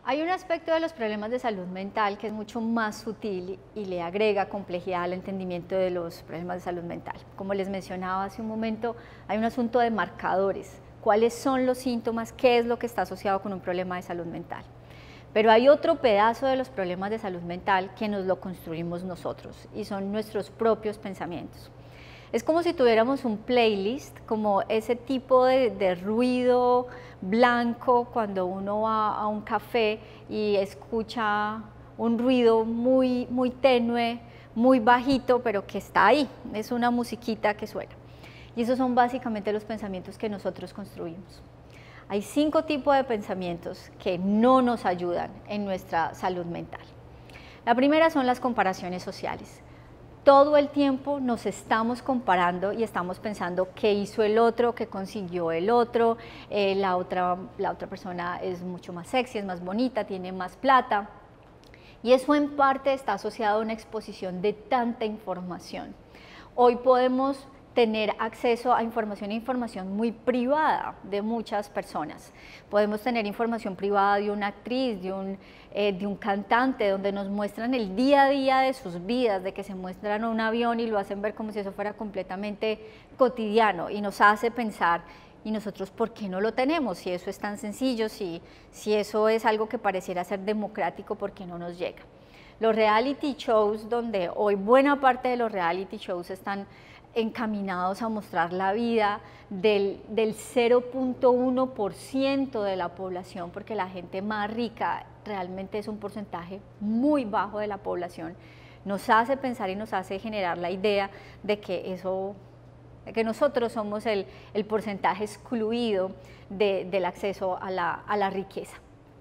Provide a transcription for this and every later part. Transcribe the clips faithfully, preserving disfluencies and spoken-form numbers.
Hay un aspecto de los problemas de salud mental que es mucho más sutil y le agrega complejidad al entendimiento de los problemas de salud mental. Como les mencionaba hace un momento, hay un asunto de marcadores. ¿Cuáles son los síntomas? ¿Qué es lo que está asociado con un problema de salud mental? Pero hay otro pedazo de los problemas de salud mental que nos lo construimos nosotros y son nuestros propios pensamientos. Es como si tuviéramos un playlist, como ese tipo de, de ruido blanco cuando uno va a un café y escucha un ruido muy, muy tenue, muy bajito, pero que está ahí, es una musiquita que suena. Y esos son básicamente los pensamientos que nosotros construimos. Hay cinco tipos de pensamientos que no nos ayudan en nuestra salud mental. La primera son las comparaciones sociales. Todo el tiempo nos estamos comparando y estamos pensando qué hizo el otro, qué consiguió el otro, eh, la, otra, la otra persona es mucho más sexy, es más bonita, tiene más plata. Y eso en parte está asociado a una exposición de tanta información. Hoy podemos tener acceso a información e información muy privada de muchas personas. Podemos tener información privada de una actriz, de un, eh, de un cantante, donde nos muestran el día a día de sus vidas, de que se muestran un avión y lo hacen ver como si eso fuera completamente cotidiano y nos hace pensar, ¿y nosotros por qué no lo tenemos? Si eso es tan sencillo, si, si eso es algo que pareciera ser democrático, ¿por qué no nos llega? Los reality shows, donde hoy buena parte de los reality shows están encaminados a mostrar la vida del, del cero punto uno por ciento de la población, porque la gente más rica realmente es un porcentaje muy bajo de la población, nos hace pensar y nos hace generar la idea de que, eso, de que nosotros somos el, el porcentaje excluido de, del acceso a la, a la riqueza.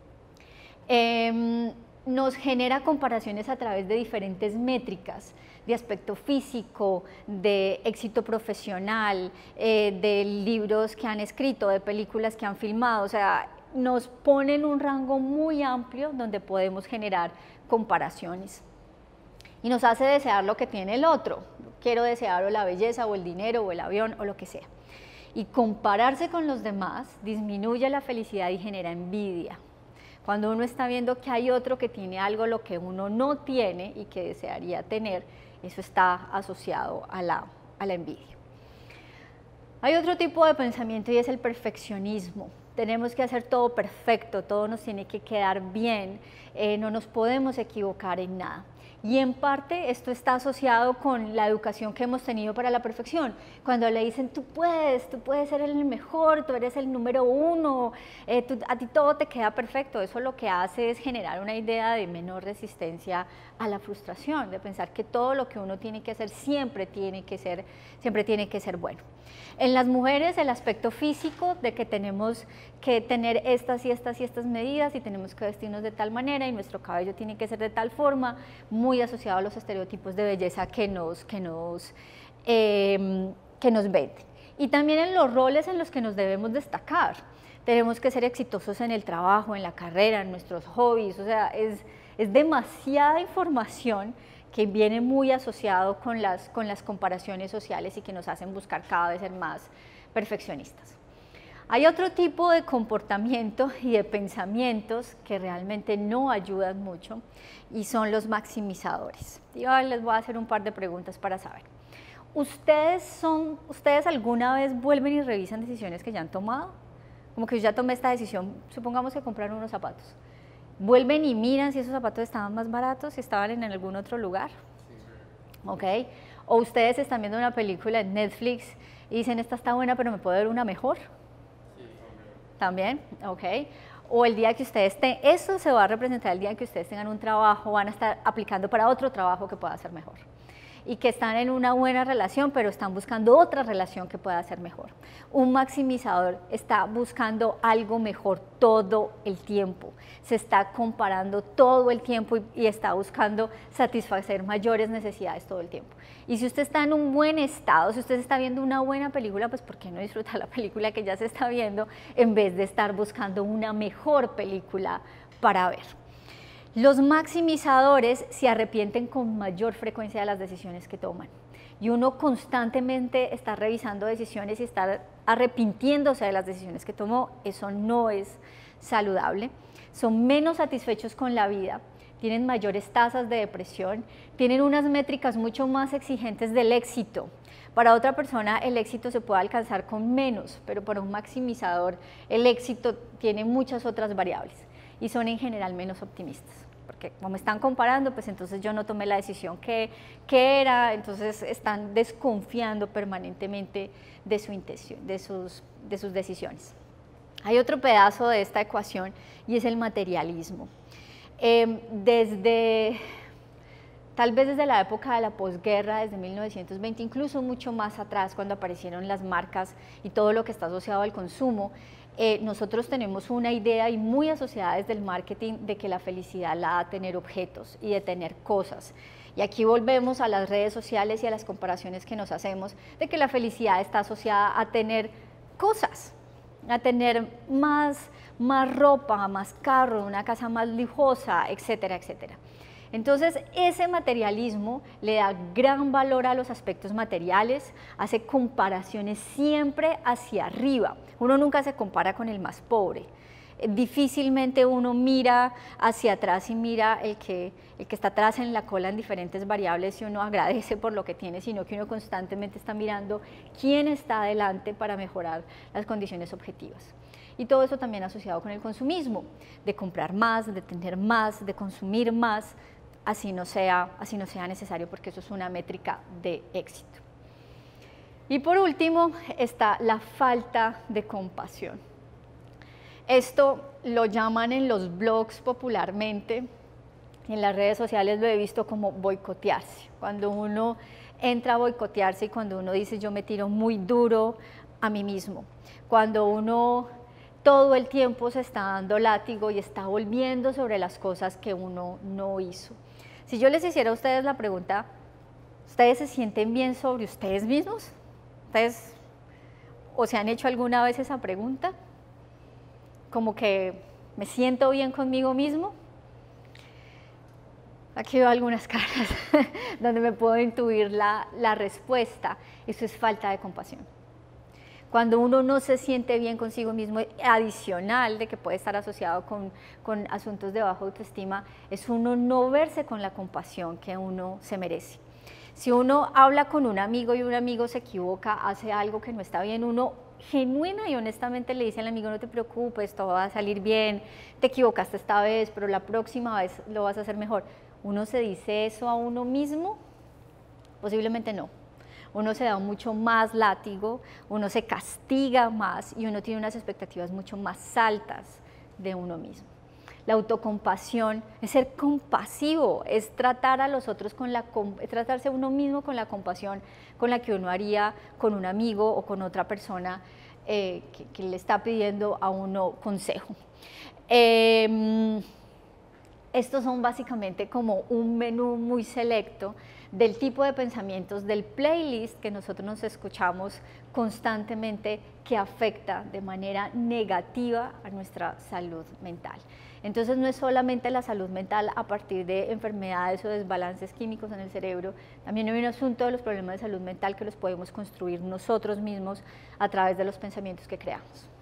Eh, nos genera comparaciones a través de diferentes métricas, de aspecto físico, de éxito profesional, eh, de libros que han escrito, de películas que han filmado, o sea, nos ponen un rango muy amplio donde podemos generar comparaciones. Y nos hace desear lo que tiene el otro, quiero desear o la belleza, o el dinero, o el avión, o lo que sea. Y compararse con los demás disminuye la felicidad y genera envidia. Cuando uno está viendo que hay otro que tiene algo lo que uno no tiene y que desearía tener, eso está asociado a la, a la envidia. Hay otro tipo de pensamiento y es el perfeccionismo. Tenemos que hacer todo perfecto, todo nos tiene que quedar bien, eh, no nos podemos equivocar en nada. Y en parte esto está asociado con la educación que hemos tenido para la perfección. Cuando le dicen, tú puedes, tú puedes ser el mejor, tú eres el número uno, eh, tú, a ti todo te queda perfecto, eso lo que hace es generar una idea de menor resistencia a la frustración, de pensar que todo lo que uno tiene que hacer siempre tiene que ser, siempre tiene que ser bueno. En las mujeres el aspecto físico de que tenemos que tener estas y estas y estas medidas y tenemos que vestirnos de tal manera y nuestro cabello tiene que ser de tal forma, muy asociado a los estereotipos de belleza que nos, que nos, eh, que nos venden. Y también en los roles en los que nos debemos destacar. Tenemos que ser exitosos en el trabajo, en la carrera, en nuestros hobbies, o sea, es, es demasiada información que viene muy asociado con las, con las comparaciones sociales y que nos hacen buscar cada vez ser más perfeccionistas. Hay otro tipo de comportamiento y de pensamientos que realmente no ayudan mucho y son los maximizadores. Yo les voy a hacer un par de preguntas para saber. ¿Ustedes, son, ¿Ustedes alguna vez vuelven y revisan decisiones que ya han tomado? Como que yo ya tomé esta decisión, supongamos que compraron unos zapatos. ¿Vuelven y miran si esos zapatos estaban más baratos, si estaban en algún otro lugar? ¿Ok? O ustedes están viendo una película en Netflix y dicen, esta está buena, pero me puedo ver una mejor. También, ok. O el día que ustedes tengan, eso se va a representar el día que ustedes tengan un trabajo, van a estar aplicando para otro trabajo que pueda ser mejor. Y que están en una buena relación, pero están buscando otra relación que pueda ser mejor. Un maximizador está buscando algo mejor todo el tiempo, se está comparando todo el tiempo y, y está buscando satisfacer mayores necesidades todo el tiempo. Y si usted está en un buen estado, si usted está viendo una buena película, pues ¿por qué no disfrutar la película que ya se está viendo en vez de estar buscando una mejor película para ver? Los maximizadores se arrepienten con mayor frecuencia de las decisiones que toman. y uno constantemente está revisando decisiones y está arrepintiéndose de las decisiones que tomó, eso no es saludable. Son menos satisfechos con la vida, tienen mayores tasas de depresión, tienen unas métricas mucho más exigentes del éxito. Para otra persona el éxito se puede alcanzar con menos, pero para un maximizador el éxito tiene muchas otras variables y son en general menos optimistas, porque como me están comparando, pues entonces yo no tomé la decisión que, que era, entonces están desconfiando permanentemente de, su intención, de, sus, de sus decisiones. Hay otro pedazo de esta ecuación y es el materialismo. Eh, desde... Tal vez desde la época de la posguerra, desde mil novecientos veinte, incluso mucho más atrás, cuando aparecieron las marcas y todo lo que está asociado al consumo, eh, nosotros tenemos una idea y muy asociada desde el marketing de que la felicidad la da tener objetos y de tener cosas. Y aquí volvemos a las redes sociales y a las comparaciones que nos hacemos de que la felicidad está asociada a tener cosas, a tener más, más ropa, más carro, una casa más lujosa, etcétera, etcétera. Entonces, ese materialismo le da gran valor a los aspectos materiales, hace comparaciones siempre hacia arriba. Uno nunca se compara con el más pobre. Difícilmente uno mira hacia atrás y mira el que, el que está atrás en la cola en diferentes variables y uno agradece por lo que tiene, sino que uno constantemente está mirando quién está adelante para mejorar las condiciones objetivas. Y todo eso también asociado con el consumismo, de comprar más, de tener más, de consumir más, así no sea, así no sea necesario, porque eso es una métrica de éxito. Y por último está la falta de compasión. Esto lo llaman en los blogs popularmente, en las redes sociales lo he visto como boicotearse. Cuando uno entra a boicotearse y cuando uno dice yo me tiro muy duro a mí mismo, cuando uno todo el tiempo se está dando látigo y está volviendo sobre las cosas que uno no hizo. Si yo les hiciera a ustedes la pregunta, ¿ustedes se sienten bien sobre ustedes mismos? ¿Ustedes o se han hecho alguna vez esa pregunta? Como que me siento bien conmigo mismo. Aquí veo algunas caras donde me puedo intuir la, la respuesta. Eso es falta de compasión. Cuando uno no se siente bien consigo mismo, adicional de que puede estar asociado con, con asuntos de baja autoestima, es uno no verse con la compasión que uno se merece. Si uno habla con un amigo y un amigo se equivoca, hace algo que no está bien, uno genuina y honestamente le dice al amigo no te preocupes, todo va a salir bien, te equivocaste esta vez, pero la próxima vez lo vas a hacer mejor. ¿Uno se dice eso a uno mismo? Posiblemente no. Uno se da mucho más látigo, uno se castiga más y uno tiene unas expectativas mucho más altas de uno mismo. La autocompasión es ser compasivo, es tratar a los otros con la, es tratarse a uno mismo con la compasión con la que uno haría con un amigo o con otra persona eh, que, que le está pidiendo a uno consejo. Eh, estos son básicamente como un menú muy selecto del tipo de pensamientos del playlist que nosotros nos escuchamos constantemente que afecta de manera negativa a nuestra salud mental. Entonces no es solamente la salud mental a partir de enfermedades o desbalances químicos en el cerebro, también hay un asunto de los problemas de salud mental que los podemos construir nosotros mismos a través de los pensamientos que creamos.